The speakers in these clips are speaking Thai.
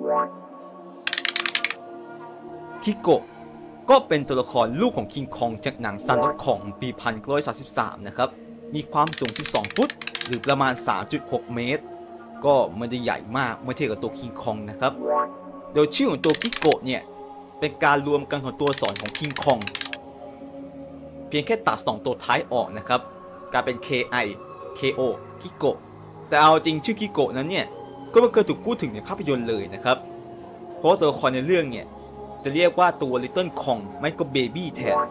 คิโกะก็เป็นตัวละครลูกของคิงคองจากหนังซันน์ของปี1933นะครับมีความสูง12ฟุตหรือประมาณ 3.6 เมตรก็ไม่ได้ใหญ่มากเมื่อเทียบกับตัวคิงคองนะครับโดยชื่อของตัวคิโกะเนี่ยเป็นการรวมกันของตัวอักษรของคิงคองเพียงแค่ตัด2ตัวท้ายออกนะครับกลายเป็น KI KO คิโกะแต่เอาจริงชื่อคิโกะนั้นเนี่ยก็ไม่เคยถูกพูดถึงในภาพยนตร์เลยนะครับเพราะตัวละครในเรื่องเนี่ยจะเรียกว่าตัว Little Kong ไม่ก็ Baby แทน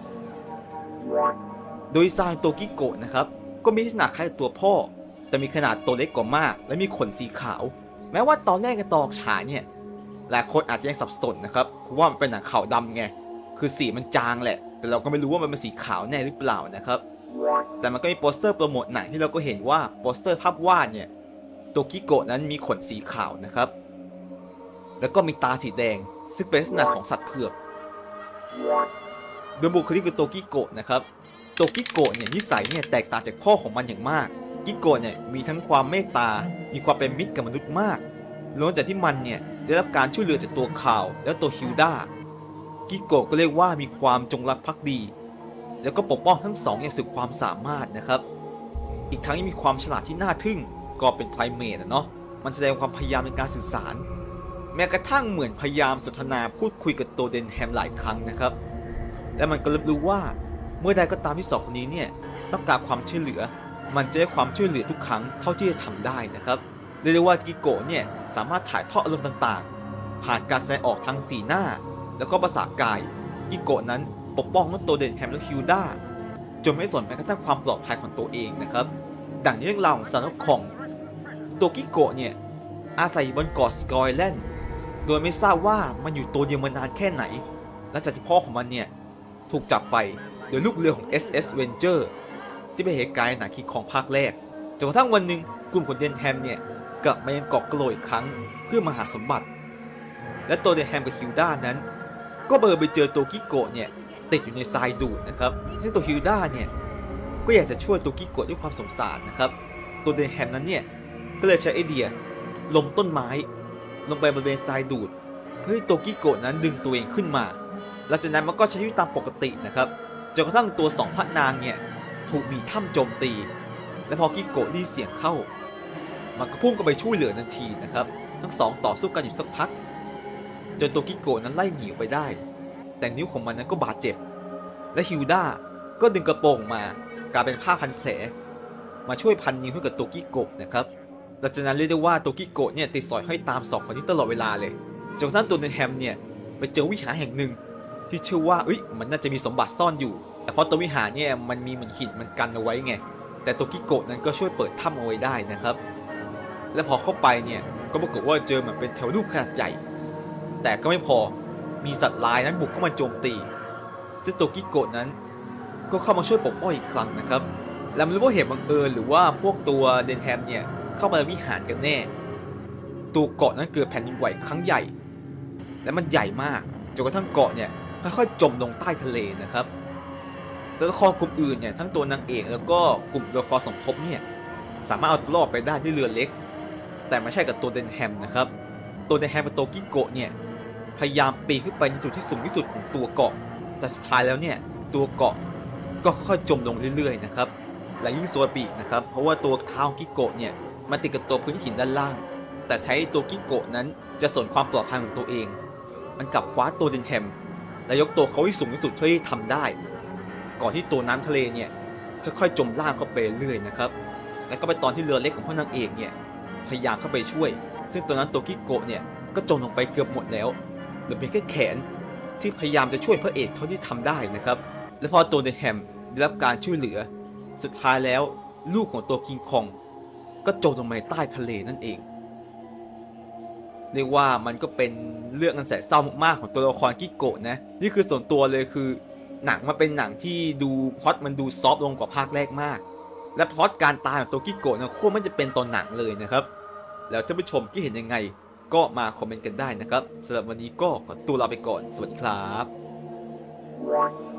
โดยดีไซน์ตัวคิโกะนะครับก็มีลักษณะคล้ายกับตัวพ่อแต่มีขนาดตัวเล็กกว่ามากและมีขนสีขาวแม้ว่าตอนแรกในตอนฉายเนี่ยหลายคนอาจจะยังสับสนนะครับเพราะว่ามันเป็นหนังขาวดำไงคือสีมันจางแหละแต่เราก็ไม่รู้ว่ามันเป็นสีขาวแน่หรือเปล่านะครับแต่มันก็มีโปสเตอร์โปรโมทหนังที่เราก็เห็นว่าโปสเตอร์ภาพวาดเนี่ยตัวคิโกะนั้นมีขนสีขาวนะครับแล้วก็มีตาสีแดงซึ่งเป็นลักษณะของสัตว์เผือกโดยบุคลิกของตัวคิโกะนะครับตัวคิโกะเนี่ยนิสัยเนี่ยแตกต่างจากพ่อของมันอย่างมากคิโกะเนี่ยมีทั้งความเมตตามีความเป็นมิตรกับมนุษย์มากล้วนจากที่มันเนี่ยได้รับการช่วยเหลือจากตัวข่าวและตัวฮิลดาคิโกะก็เรียกว่ามีความจงรักภักดีแล้วก็ปกป้องทั้งสองอย่างสุดความสามารถนะครับอีกทั้งยังมีความฉลาดที่น่าทึ่งก็เป็นไพรเมทเนาะมันแสดงความพยายามในการสื่อสารแม้กระทั่งเหมือนพยายามสนทนาพูดคุยกับตัวเดนแฮมหลายครั้งนะครับและมันก็รู้ว่าเมื่อใดก็ตามที่สองคนนี้เนี่ยต้องการความช่วยเหลือมันจะให้ความช่วยเหลือทุกครั้งเท่าที่จะทำได้นะครับเรียกได้ว่าคิโกะเนี่ยสามารถถ่ายทอดอารมณ์ต่างๆผ่านการแสดงออกทางสีหน้าแล้วก็ภาษากายคิโกะนั้นปกป้องตัวเดนแฮมและฮิลดาจนไม่สนแม้กระทั่งความปลอดภัยของตัวเองนะครับดังในเรื่องราวของซันน์ของตัวคิโกะเนี่ยอาศัยบนเกาะสกอยแลนด์โดยไม่ทราบว่ามันอยู่ตัวเดียวมานานแค่ไหนหลังจากที่พ่อของมันเนี่ยถูกจับไปโดยลูกเรือของ SS Ranger ที่เป็นเหตุการณ์หนังคิงคองภาคแรกจนกระทั่งวันหนึ่งกลุ่มของเดนแฮมเนี่ยกลับมายังเกาะกะโหลกอีกครั้งเพื่อมาหาสมบัติและตัวเดนแฮมกับฮิลดานั้นก็ไปเจอตัวคิโกะเนี่ยติดอยู่ในทรายดูดนะครับซึ่งตัวฮิลดาเนี่ยก็อยากจะช่วยตัวคิโกะด้วยความสงสารนะครับตัวเดนแฮมนั้นเนี่ยก็เลยใช้ไอเดียล้มต้นไม้ลงไปบริเวณทรายดูดเพื่อให้ตัวคิโกะนั้นดึงตัวเองขึ้นมาหลังจากนั้นมันก็ใช้ชีวิตตามปกตินะครับจนกระทั่งตัว2พระนางเนี่ยถูกมีถ้ำโจมตีและพอคิโกะได้เสียงเข้ามันก็พุ่งเข้าไปช่วยเหลือทันทีนะครับทั้งสองต่อสู้กันอยู่สักพักจนตัวคิโกะนั้นไล่หนีออกไปได้แต่นิ้วของมันนั้นก็บาดเจ็บและฮิลดาก็ดึงกระโปรงมากลายเป็นผ้าพันแผลมาช่วยพันนิ้วให้กับตัวคิโกะนะครับหลังจากนั้นเรียกได้ว่าตัวคิโกะเนี่ยติดสอยห้อยตาม2คนนี้ตลอดเวลาเลยจนกระทั่งตัวเดนแฮมเนี่ยไปเจอวิหารแห่งหนึ่งที่เชื่อว่ามันน่าจะมีสมบัติซ่อนอยู่แต่เพราะตัววิหารเนี่ยมันมีเหมือนหินมันกันเอาไว้ไงแต่ตัวคิโกะนั้นก็ช่วยเปิดถ้ำเอาไว้ได้นะครับและพอเข้าไปเนี่ยก็ปรากฏว่าเจอเหมือนเป็นแถวรูปขนาดใหญ่แต่ก็ไม่พอมีสัตว์ร้ายนั้นบุกเข้ามาโจมตีซึ่งตัวคิโกะนั้นก็เข้ามาช่วยปกป้องอีกครั้งนะครับและไม่รู้ว่าเหตุบังเอิญหรือว่าพวกตัวเดนแฮมเนี่ยเข้ามาในวิหารกันแน่ตัวเกาะนั้นเกิดแผ่นดินไหวครั้งใหญ่และมันใหญ่มากจนกระทั่งเกาะเนี่ยค่อยๆจมลงใต้ทะเลนะครับตัวละครกลุ่มอื่นเนี่ยทั้งตัวนางเอกแล้วก็กลุ่มตัวละครสมทบเนี่ยสามารถเอาตัวรอดไปได้ด้วยเรือเล็กแต่ไม่ใช่กับตัวเดนแฮมนะครับตัวเดนแฮมกับตัวคิโกะเนี่ยพยายามปีนขึ้นไปในจุดที่สูงที่สุดของตัวเกาะแต่สุดท้ายแล้วเนี่ยตัวเกาะก็ค่อยๆจมลงเรื่อยๆนะครับและยิ่งโซบีนะครับเพราะว่าตัวเท้าคิโกะเนี่ยมันติดกับตัวพื้นหินด้านล่างแต่ใช้ตัวคิโกะนั้นจะสนความปลอดภัยของตัวเองมันกลับคว้าตัวเดนแฮมและยกตัวเขาให้สูงที่สุดเท่าที่ทำได้ก่อนที่ตัวน้ำทะเลเนี่ยค่อยๆจมล่างเข้าไปเรื่อยนะครับแล้วก็ไปตอนที่เรือเล็กของพ่อนางเอกเนี่ยพยายามเข้าไปช่วยซึ่งตอนนั้นตัวคิโกะเนี่ยก็จมลงไปเกือบหมดแล้วเหลือเพียงแค่แขนที่พยายามจะช่วยพระเอกเท่าที่ทำได้นะครับและพอตัวเดนแฮมได้รับการช่วยเหลือสุดท้ายแล้วลูกของตัวคิงคองก็จมลงไปใต้ทะเลนั่นเองเรียกว่ามันก็เป็นเรื่องอันแสนเศร้ามากๆของตัวละครคิโกะนะนี่คือส่วนตัวเลยคือหนังมันเป็นหนังที่ดูพล็อตมันดูซอฟต์ลงกว่าภาคแรกมากและพล็อตการตายของตัวคิโกะนะโคตรไม่จะเป็นตอนหนังเลยนะครับแล้วท่านผู้ชมคิดเห็นยังไงก็มาคอมเมนต์กันได้นะครับสำหรับวันนี้ก็ขอตัวลาไปก่อนสวัสดีครับ